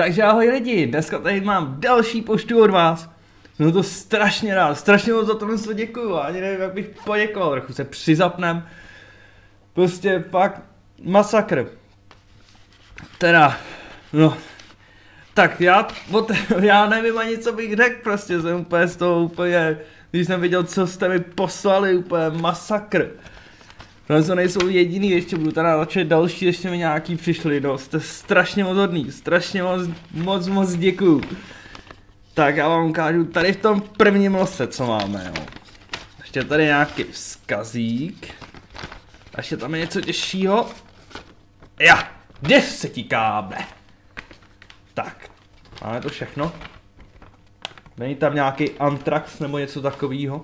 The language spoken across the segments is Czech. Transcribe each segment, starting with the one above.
Takže ahoj lidi, dneska tady mám další poštu od vás. Jsem to strašně rád, strašně moc za to děkuju, ani nevím, jak bych poděkoval, trochu se přizapnem. Prostě fakt masakr. Teda, no, tak já nevím ani, co bych řekl, prostě jsem úplně z toho úplně, když jsem viděl, co jste mi poslali, úplně masakr. To nejsou jediný, ještě budu teda začít další, ještě mi nějaký přišli, no, jste strašně moc hodný, strašně moc děkuju. Tak já vám ukážu tady v tom prvním lose, co máme, jo. Ještě tady nějaký vzkazík. A ještě tam je něco těžšího. Ja, 10 káble. Tak, máme to všechno. Není tam nějaký antrax nebo něco takového.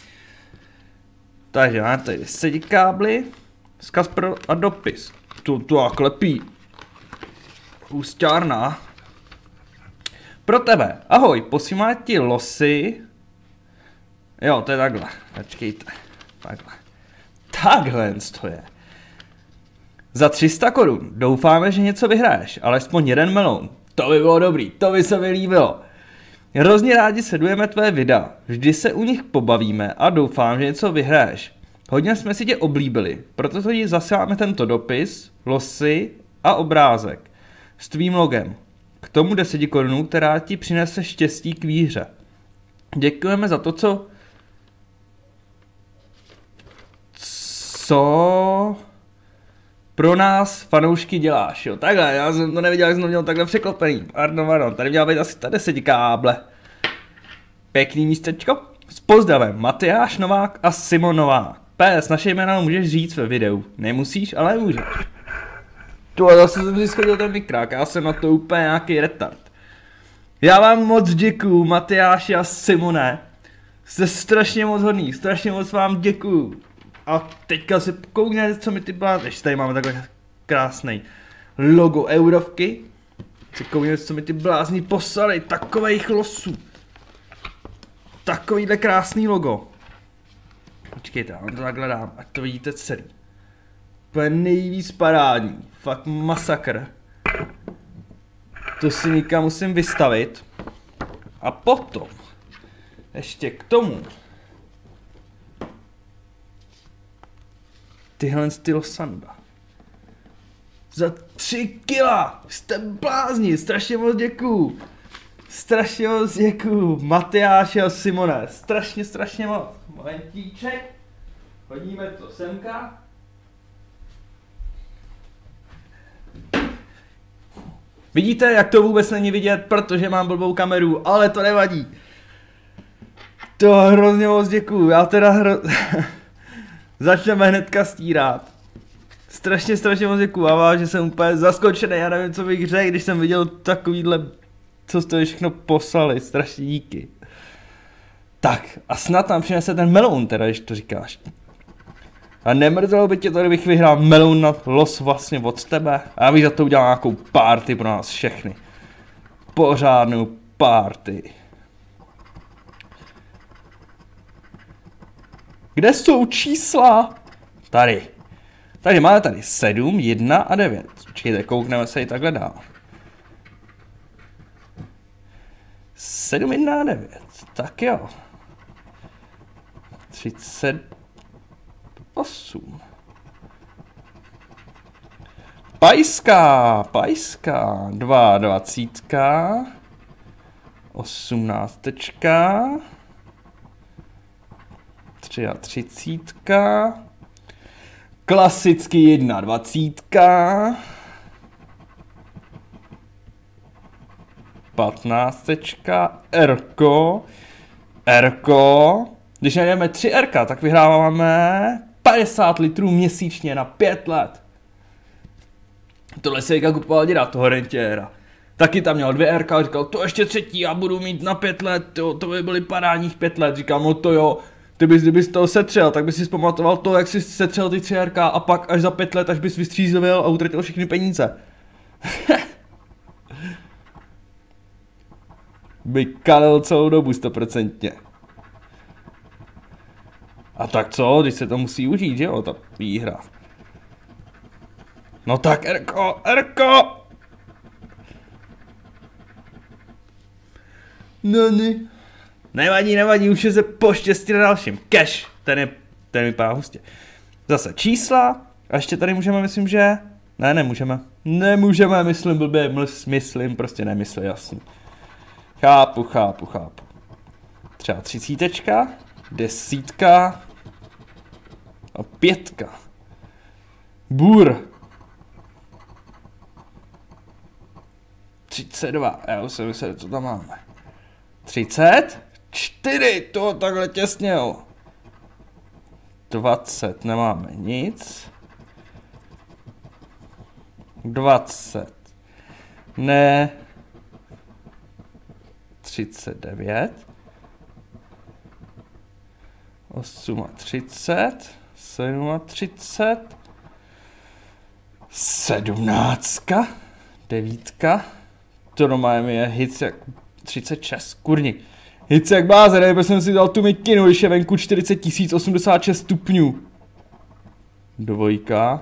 Takže máme tady 10 kábly, vzkaz pro a dopis. To a klepí. Úsťárna. Pro tebe. Ahoj, posíláme ti losy. Jo, to je takhle. Počkejte. Takhle. Takhle to je. Za 300 korun. Doufáme, že něco vyhraješ. Alespoň jeden meloun. To by bylo dobrý, to by se mi líbilo. Hrozně rádi sledujeme tvé videa, vždy se u nich pobavíme a doufám, že něco vyhraješ. Hodně jsme si tě oblíbili, proto ti zasíláme tento dopis, losy a obrázek s tvým logem. K tomu 10 korunů, která ti přinese štěstí k výhře. Děkujeme za to, co pro nás fanoušky děláš, jo. Takhle, já jsem to neviděl, jak jsem to měl takhle překlopený. Pardon, tady měla být asi ta 10 káble. Pěkný místečko. S pozdravem, Matyáš Novák a Simon Novák. PS, naše jména můžeš říct ve videu. Nemusíš, ale můžeš. To zase jsem si schodil ten mikrák, já jsem na to úplně nějaký retard. Já vám moc děkuju, Matyáši a Simone. Jste strašně moc hodný, strašně moc vám děkuju. A teďka si koukněte, co mi ty blázni. Ještě tady máme takhle krásný logo eurovky. Si koukněte, co mi ty blázni poslali, takovejch losů. Takovýhle krásný logo. Počkejte, já vám to takhle dám, ať to vidíte celý. To je nejvíc parádní, fakt masakr. To si někam musím vystavit. A potom, ještě k tomu, tyhle styl sanda. Za 3 kila! Jste blázni, strašně moc děkuju. Strašně moc děkuju, Matyáši a Simone. Strašně moc. Momentíček. Hodíme to semka. Vidíte, jak to vůbec není vidět, protože mám blbou kameru, ale to nevadí. To hrozně moc děkuju, já teda začneme hnedka stírat. Strašně moc děkuju, a vám, že jsem úplně zaskočený, já nevím, co bych řekl, když jsem viděl takovýhle, co jste všechno poslali, strašně díky. Tak, a snad tam přinese ten meloun teda, když to říkáš. A nemrzelo by tě to, kdybych vyhrál meloun na los vlastně od tebe, a já bych za to udělal nějakou party pro nás všechny. Pořádnou party. Kde jsou čísla? Tady. Takže máme tady 7, 1 a 9. Počkejte, koukneme se i takhle dál. 7, 1 a 9. Tak jo. 38. Pajská. 22. 18. 33. Klasicky 21. 15. Rko. Když najdeme 3 Rka, tak vyhráváme 50 litrů měsíčně na 5 let. Tohle si Jika kupoval děda, toho rentiéra. Taky tam měl 2 Rka a říkal, to ještě 3. já budu mít na 5 let, jo, to by byly parádních 5 let. Říkám, no to jo, kdybys toho setřel, tak bys si zpamatoval to, jak jsi setřel ty 3 Rka a pak až za 5 let, až bys vystřízlivil a utratil všechny peníze. By kalil celou dobu 100%. A tak co, když se to musí užít, že jo, ta výhra. No tak, Erko! No ne. Nevadí, už je se poštěstí na dalším. Cash, ten vypadá hustě. Zase čísla, a ještě tady můžeme, myslím, že... Ne, nemůžeme. Nemůžeme, myslím blbě, prostě nemysli, jasný. Chápu. Třeba 30, 10 a 5. Bůr. 32, já už jsem myslel, co tam máme. 34, to takhle těsně, jo. 20, nemáme nic. 20. Ne. 39. 38. 37. 17. 9. To normálně je hit jak 36, kurník. Hit jak blázen, nebo jsem si dal tu mikinu, když je venku 40 086 stupňů. 2.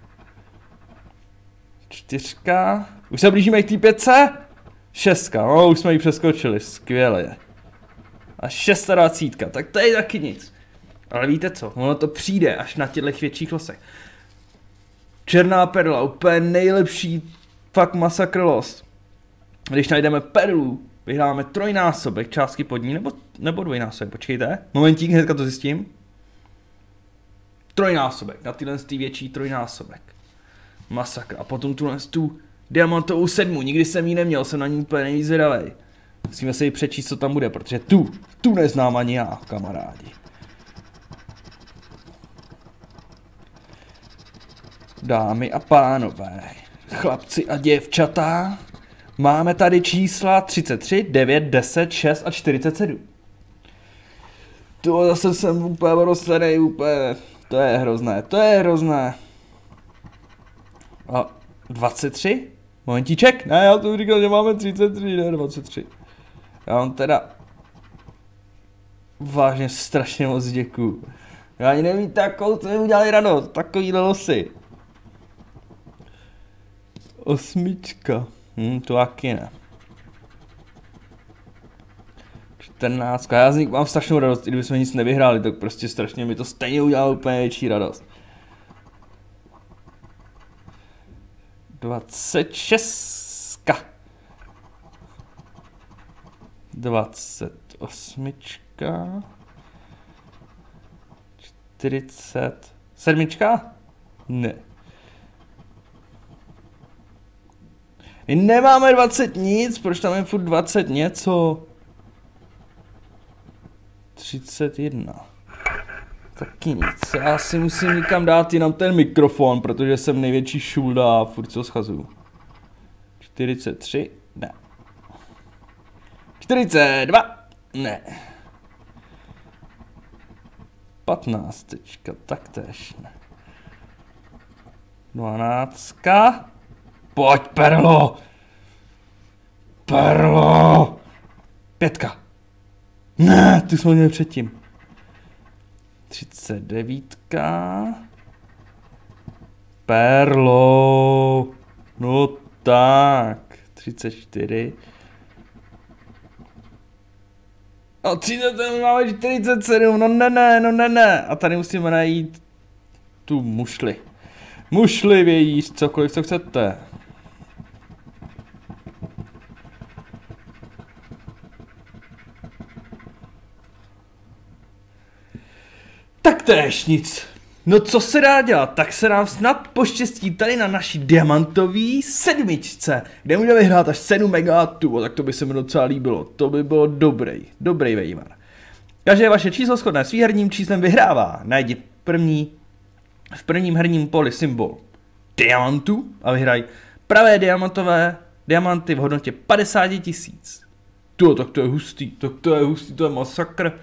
4. Už se blížíme k té 5. 6. No, už jsme ji přeskočili, skvěle. A 26, tak to je taky nic. Ale víte co, ono to přijde až na těchto větších losech. Černá perla, úplně nejlepší fakt masakr los. Když najdeme perlu, vyhráme trojnásobek částky pod ní, nebo dvojnásobek, počkejte. Momentík, hnedka to zjistím. Trojnásobek, na tyhle větší trojnásobek. Masakr. A potom tu diamantovou 7, nikdy jsem ji neměl, jsem na ní úplně nejvíc zvědavej. Musíme si ji přečíst, co tam bude, protože tu neznám ani já, kamarádi. Dámy a pánové, chlapci a děvčata, máme tady čísla 33, 9, 10, 6 a 47. To zase jsem úplně rozslenej, úplně, to je hrozné. A 23? Momentíček? Ne, já to říkal, že máme 33, ne 23. Já vám teda vážně strašně moc děkuju. Já ani nevím, takovou to mi udělali radost, takovýhle losy. 8. To taky ne. 14. Já z nich mám strašnou radost, i kdybychom nic nevyhráli, tak prostě strašně mi to stejně udělalo úplně větší radost. 26. 28. 47. Ne. My nemáme 20 nic, proč tam je furt 20 něco? 31. Taky nic, já si musím někam dát jenom ten mikrofon, protože jsem největší šulda a furt co schazuju. 43, ne. 42, ne. 15, taktéž ne. 12, pojď perlo! Perlo! 5. Ne, tu jsme měli předtím. 39. Perlo. No tak. 34. A 37 máme 47. No ne. A tady musíme najít tu mušli. Mušli, vějíř, cokoliv, co chcete. Taktéž nic. No co se dá dělat, tak se nám snad poštěstí tady na naší diamantový 7, kde můžeme vyhrát až 7 megátů, tak to by se mi docela líbilo, to by bylo dobrý vejvar. Každé vaše číslo shodné s výherním číslem vyhrává, najdi v prvním herním poli symbol diamantu a vyhraj pravé diamanty v hodnotě 50 000. Tak to je hustý, to je masakr.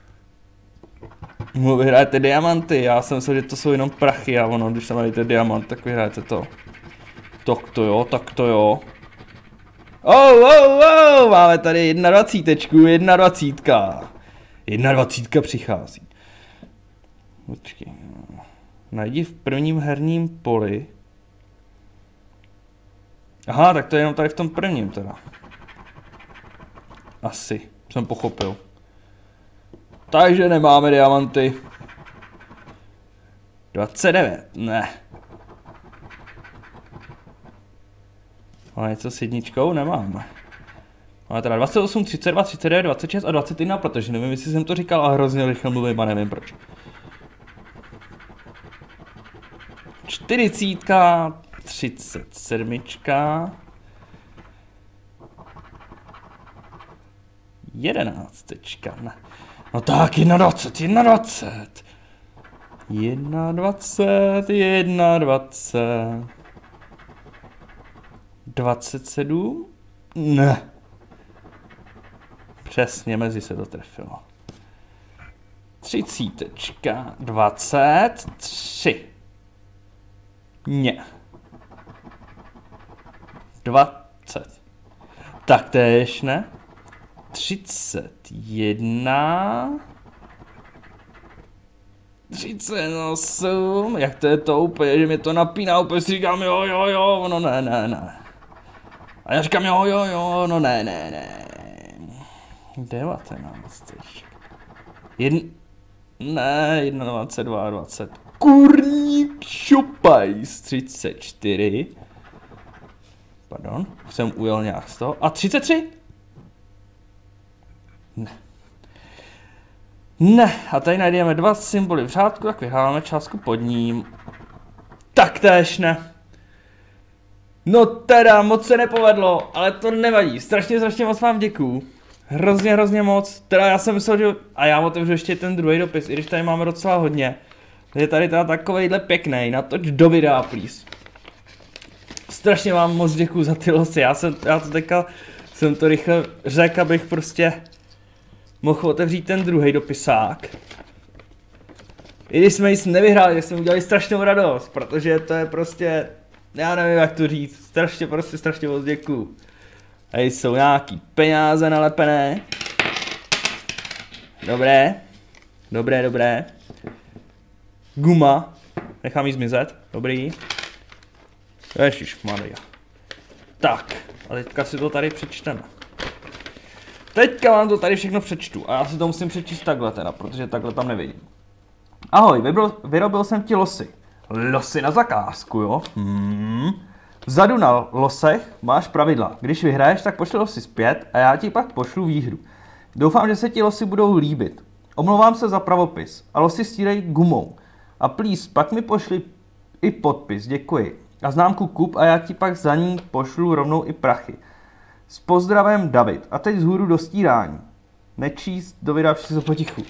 No, vyhrajete diamanty, já jsem myslel, že to jsou jenom prachy a ono, když tam najdete diamant, tak vyhrajete to. Tak to jo. Máme tady 21, 21 přichází. Počkej. Najdi v prvním herním poli. Aha, tak to je jenom tady v tom prvním teda. Asi, jsem pochopil. Takže nemáme diamanty. 29, ne. Ale něco s jedničkou nemáme. Máme teda 28, 32, 39, 26 a 21, protože nevím, jestli jsem to říkal, ale hrozně rychle mluvím a nevím proč. 40, 37, 11, ne. No tak, 21, 27? Ne. Přesně, mezi se to trefilo. 30, 23. Ne. 20. Taktéž ne. 31. 38. Jak to je to úplně, že mě to napíná, úplně si říkám jo, no ne. A já říkám jo, no ne. 19. Ne, 21, 20. Kurník šopajs. 34. Pardon, jsem ujel nějak z toho. A 33? Ne, a tady najdeme dva symboly v řádku, tak vyhráváme částku pod ním. Taktéž ne. No teda, moc se nepovedlo, ale to nevadí. Strašně moc vám děkuju. Hrozně moc. Teda já jsem myslel, že... A já otevřu ještě ten druhý dopis, i když tady máme docela hodně. Je tady teda takovejhle pěkný, natoč do videa, please. Strašně vám moc děkuju za ty losy. Já to teďka jsem to rychle řekl, abych prostě mohl otevřít ten druhý dopisák. I když jsme nic nevyhráli, tak jsme udělali strašnou radost, protože to je prostě, já nevím jak to říct, strašně moc děkuju. Tady jsou nějaký peníze nalepené. Dobré. Guma, nechám jí zmizet, dobrý. Ježišmarja. Tak, a teďka si to tady přečteme. Teďka vám to tady všechno přečtu a já si to musím přečíst takhle teda, protože takhle tam nevidím. Ahoj, vyrobil jsem ti losy. Losy na zakázku, jo? Vzadu na losech máš pravidla. Když vyhraješ, tak pošli losy zpět a já ti pak pošlu výhru. Doufám, že se ti losy budou líbit. Omlouvám se za pravopis a losy stírej gumou. A please, pak mi pošli i podpis, děkuji. A známku kup a já ti pak za ní pošlu rovnou i prachy. S pozdravem David. A teď vzhůru do stírání. Nečíst do videa, všichni jsou potichu.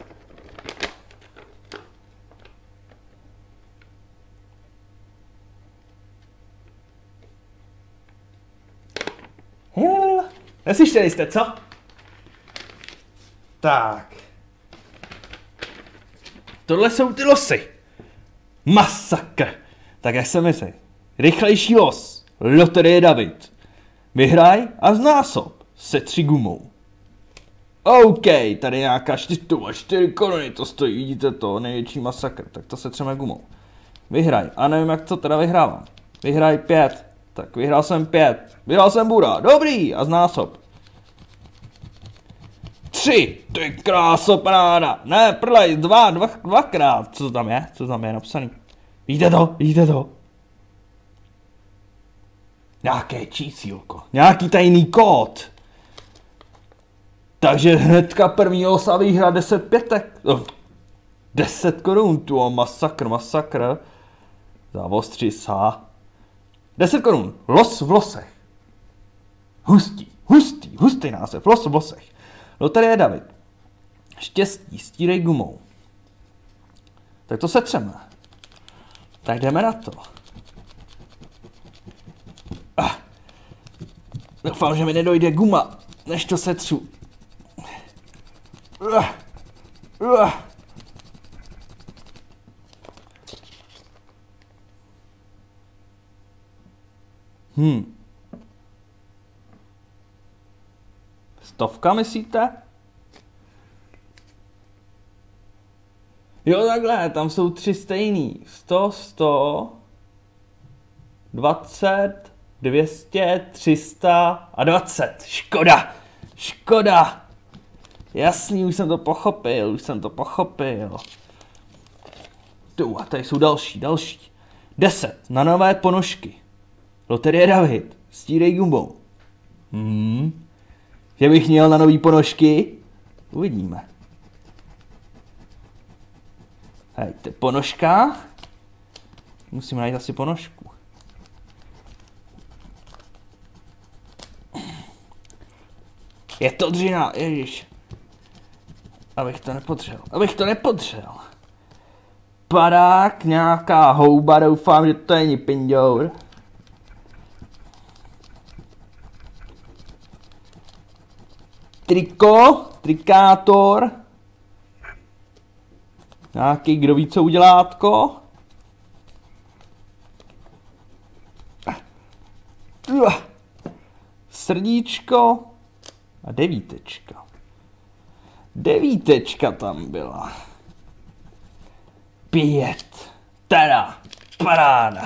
Neslyšeli jste, co? Tak. Tohle jsou ty losy. Masakr. Tak jak se myslí. Rychlejší los. Loterie David. Vyhraj a znásob. Se 3 gumou. OK, tady nějaká 4 koruny, to stojí, vidíte to, největší masakr. Tak to se 3 gumou. Vyhraj. A nevím, jak to teda vyhrávám. Vyhraj 5. Tak vyhrál jsem 5. Vyhrál jsem bura. Dobrý. A znásob. 3. Ty kráso, paráda. Ne, prdlej, dvakrát. Co tam je? Co tam je napsaný? Vidíte to? Nějaké čísílko. Nějaký tajný kód. Takže hnedka první losa výhra 10 pětek. 10 korun, tu masakr. Závostři sa. 10 korun. Los v losech. Hustý název. Los v losech. Loterie David. Štěstí, stírej gumou. Tak to setřeme. Tak jdeme na to. Doufám, že mi nedojde guma, než to setřu. Stovka, myslíte? Jo, takhle, tam jsou 3 stejný. 100, 20, 200, 300 a 20. Škoda. Jasný, už jsem to pochopil. Tu, a tady jsou další. 10 na nové ponožky. Loterie David, stírej gumbou. Že bych měl na nový ponožky? Uvidíme. Hej, to je ponožka. Musím najít asi ponožku. Je to dřina, ježiš. Abych to nepotřeboval. Padák, nějaká houba, doufám, že to není pindour. Triko, trikátor. Nějaký, kdo ví, co udělátko. Srdíčko a devítečka. Devítečka tam byla. 5. Teda, paráda.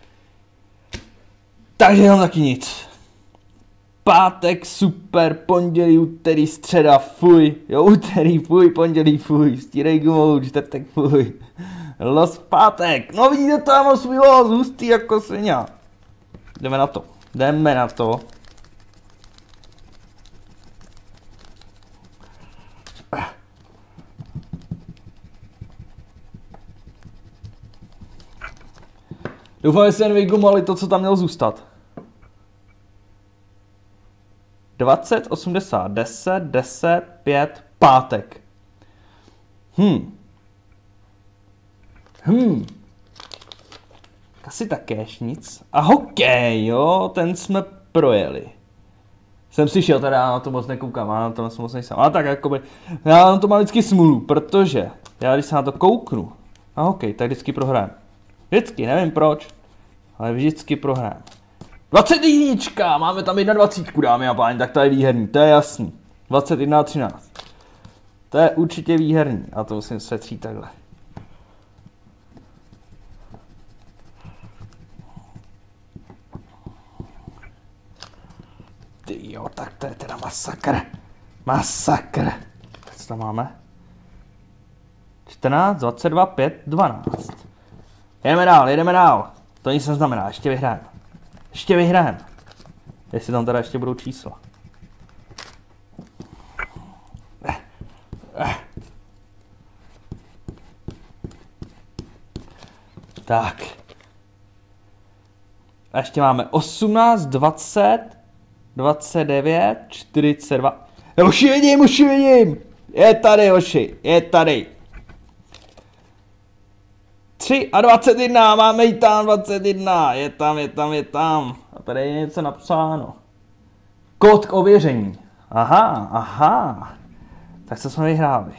Takže jenom taky nic. Pátek, super, pondělí, úterý, středa, fuj. Jo, úterý, fuj, pondělí, fuj. Stírej gumou, čtvrtek, fuj. Los pátek. No vidíte, to mám svůj los, hustý jako svině. Jdeme na to. Doufám, že se nevygumali to, co tam mělo zůstat. 20, 80, 10, 10, 5, pátek. Asi takéž nic. A hokej, jo, ten jsme projeli. Jsem si šel, teda já na to moc nekoukám, já na to moc nejsem. Ale tak jakoby, já na to mám vždycky smůlu, protože já když se na to kouknu, a hokej, tak vždycky prohrám. Vždycky, nevím proč, ale vždycky prohrám. 21, máme tam 21, dámy a páni, tak to je výherní, to je jasný. 21 a 13. To je určitě výherní, a to musím setřít takhle. Ty jo, tak to je teda masakr. Masakr. Co tam máme? 14, 22, 5, 12. Jedeme dál. To nic neznamená, ještě vyhrajeme. Jestli tam teda ještě budou čísla. Tak. A ještě máme 18, 20, 29, 42. Už ji vidím! Je tady, hoši, je tady. 3 a 21, máme ji tam 21, je tam. A tady je něco napsáno. Kód k ověření. Aha. Tak co jsme vyhráli?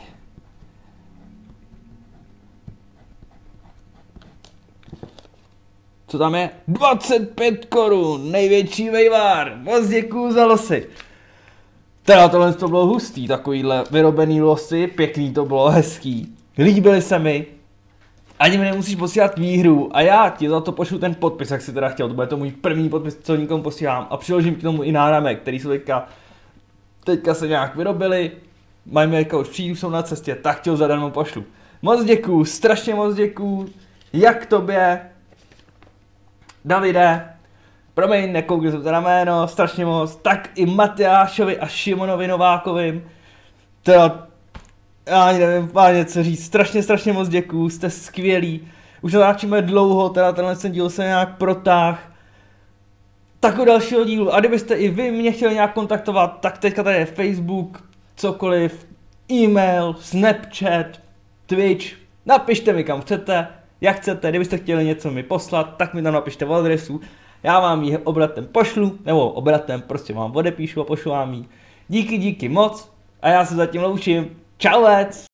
Co tam je? 25 korun, největší vejvar. Moc děkuju za losy. Teda tohle to bylo hustý, takovýhle vyrobený losy, pěkný to bylo, hezký. Líbily se mi. Ani mi nemusíš posílat výhru a já ti za to pošlu ten podpis, jak si teda chtěl. To bude to můj první podpis, co nikomu posílám. A přiložím k tomu i náramek, který jsou teďka se nějak vyrobili. Mají mi už přijdu, jsou na cestě, tak ti ho zadarmo pošlu. Moc děkuju, strašně moc děkuju. Jak tobě, Davide, promiň, nekoukl jsem teda jméno, strašně moc. Tak i Matyášovi a Šimonovi Novákovým. Teda, já ani nevím páně co říct, strašně moc děkuju, jste skvělí. Už natáčíme dlouho, teda tenhle díl se nějak protáh. Tak u dalšího dílu, a kdybyste i vy mě chtěli nějak kontaktovat, tak teďka tady je Facebook, cokoliv, e-mail, Snapchat, Twitch, napište mi kam chcete, jak chcete, kdybyste chtěli něco mi poslat, tak mi tam napište v adresu, já vám ji obratem pošlu, nebo obratem, prostě vám odepíšu a pošlu vám ji. Díky moc a já se zatím loučím, čauec!